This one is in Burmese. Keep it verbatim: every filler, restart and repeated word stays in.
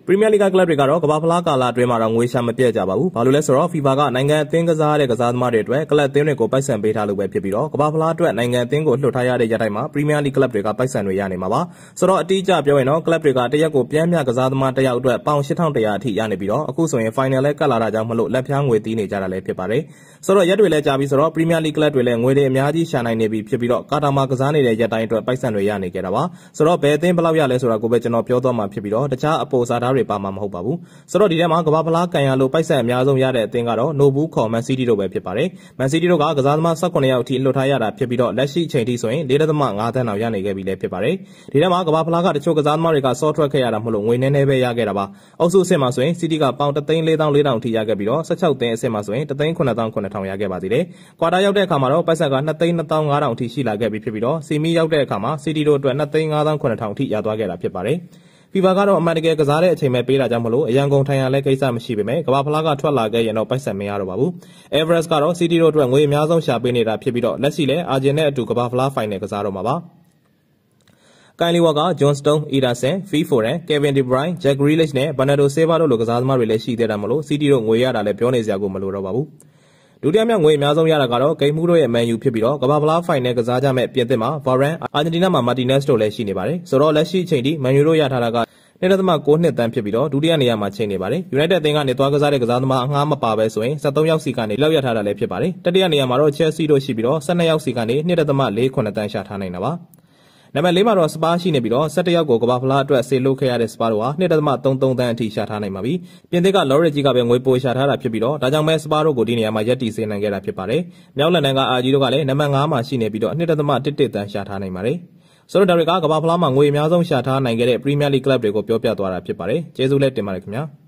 Premier League ကလပ်တွေကတော့ကမ္ဘာဖလားကာလအတွင်းမှာတော့ငွေရှာမပြတ်ကြပါဘူး။ဘာလို့လဲဆိုတော့ FIFA ကနိုင်ငံအသင်းကစားတဲ့ကစားသမားတွေအတွက်ကလပ်အသင်းတွေကိုပိုက်ဆံပေးထားလို့ပဲဖြစ်ပြီးတော့ကမ္ဘာဖလားအတွက်နိုင်ငံအသင်းကိုလွှတ်ထားရတဲ့ရတိုင်းမှာ Premier League ကလပ်တွေကပိုက်ဆံတွေရနေမှာပါ။ဆိုတော့အတိအကျပြောရင်တော့ကလပ်တွေကတရက်ကိုပြန်းပြကစားသမားတစ်ယောက်အတွက်ပေါင်ရှစ်ထောင်တစ်ရာအထိရနေပြီးတော့အခုဆိုရင် final လဲကတ်လာတာကြောင့်မလို့လက်ဖျားငွေတီးနေကြတာလည်းဖြစ်ပါတယ်။ဆိုတော့ရက်တွေလည်းကြာပြီဆိုတော့ Premier League ကလပ်တွေလည်းငွေတွေအများကြီးရှာနိုင်နေပြီဖြစ်ပြီးတော့ကာတာမှာကစားနေတဲ့ရက်တိုင်းအတွက်ပိုက်ဆံတွေရနေကြတာပါ။ဆိုတော့ဘယ်အသင်းဘယ်လောက်ရလဲဆိုတာကိုပဲကျွန်တော်ပြောသွားမှာဖြစ်ပြီးတော့တခြားအပေါ်စားသားတွေပါမှာမဟုတ်ပါဘူး။ဆိုတော့ဒီထဲမှာကမ္ဘာဖလားကန်ရလို့ပိုက်ဆံအများဆုံးရတဲ့အသင်းကတော့ Nobu ခေါ် Man City တို့ပဲဖြစ်ပါတယ်။ Man City တို့ကကစားသမား၁၈ယောက်အထိလွှတ်ထားရတာဖြစ်ပြီးတော့လက်ရှိအချိန်ထိဆိုရင်၄ဒသမ၅သန်းလောက်ရနေခဲ့ပြီလည်းဖြစ်ပါတယ်။ဒီထဲမှာကမ္ဘာဖလားကတချို့ကစားသမားတွေကစောထွက်ခဲ့ရတာမလို့ငွေနည်းနည်းပဲရခဲ့တာပါ။အုပ်စုအဆင့်မှာဆိုရင် City ကပေါင်တစ်သိန်းလေးသောင်းလေးထောင်အထိရခဲ့ပြီးတော့၁၆သင်းအဆင့်မှာဆိုရင်တစ်သိန်းခုနှစ်သောင်းခုနှစ်ထောင်ရခဲ့ပါသေးတယ်။ကွာတာရောက်တဲ့အခါမှာတော့ပိုက်ဆံကနှစ်သိန်းနှစ်သောင်းငါးထောင်အထိရှိလာခဲ့ပြီဖြစ်ပြီးတော့စီမီရောက်တဲ့အခါမှာ City တို့အတွက်နှစ်သိန်းငါးသောင်းခုနှစ်ထောင်အထိရသွားခဲ့တာဖြစ်ပါတယ်။ FIFA ကတော့အမှန်တကယ်ကစားတဲ့အချိန်ပဲပေးတာကြောင့်မလို့အရန်ကုန်ထိုင်ရလဲကိစ္စမရှိပေမဲ့ကမ္ဘာဖလားကထွက်လာခဲ့ရင်တော့ပိုက်ဆံမရတော့ပါဘူး။ Everest ကတော့ City တို့အတွက်ငွေအများဆုံးရှာပေးနေတာဖြစ်ပြီးတော့လက်ရှိလဲအာဂျင်နဲ့အတူကမ္ဘာဖလားဖိုင်နယ်ကစားတော့မှာပါ။ Kyle Walker, John Stones, Ederson, Phil Foden, Kevin De Bruyne, Jack Grealish နဲ့ Bernardo Silva တို့လိုကစားသမားတွေလည်းရှိသေးတာမလို့ City တို့ငွေရတာလည်းပြောနေစရာကိုမလိုတော့ပါဘူး။ဒုတိယမြောက်ငွေအများဆုံးရတာကတော့ဂိမ်းမှုတို့ရဲ့ Man U ဖြစ်ပြီးတော့ကမ္ဘာဖလားဖိုင်နယ်ကစားကြမဲ့ပြင်သစ်မှာ Varane, Argentina မှာ Martinez တို့လည်းရှိနေပါတယ်။ဆိုတော့လက်ရှိအချိန်ထိ Man U တို့ရထားတာကနေ့ဒသမကိုးနှစ်သန်းဖြစ်ပြီးတော့ဒုတိယနေရာမှာချိန်နေပါတယ်။ United အသင်းကနေသွားကစားတဲ့ကစားသမားအငှားမပါဘဲဆိုရင်၁၃ယောက်စီကနေလောက်ရထားတာလည်းဖြစ်ပါတယ်။တတိယနေရာမှာတော့ Chelsea တို့ရှိပြီးတော့၁၂ယောက်စီကနေနှစ်ဒသမလေးခုနှစ်သန်းရှာထားနိုင်တာပါ။နံပါတ်လေးမှာတော့စပါးရှိနေပြီးတော့၁၁ယောက်ကိုကမ္ဘာဖလားအတွက်ဆေလွတ်ခဲ့ရတဲ့စပါးတို့ဟာနှစ်ဒသမသုံးသုံးသန်းအထိရှာထားနိုင်ပါပြီ။ပြင်သစ်ကလော်ရစ်ကြီးကပဲငွေပိုရှာထားတာဖြစ်ပြီးတော့ဒါကြောင့်ပဲစပါးတို့ကိုဒီနေရာမှာရက်တီစေနိုင်ခဲ့တာဖြစ်ပါတယ်။မြောက်လန်ဒန်ကအာဂျီတို့ကလည်းနံပါတ်ငါးမှာရှိနေပြီးတော့နှစ်ဒသမတစ်တစ်သန်းရှာထားနိုင်ပါတယ်။ဆိုတော့ဒါတွေကကမ္ဘာဖလားမှာငွေအများဆုံးရှာထားနိုင်ခဲ့တဲ့ Premier League ကလပ်တွေကိုပြောပြသွားတာဖြစ်ပါတယ်။ကျေးဇူးလည်းတင်ပါတယ်ခင်ဗျာ။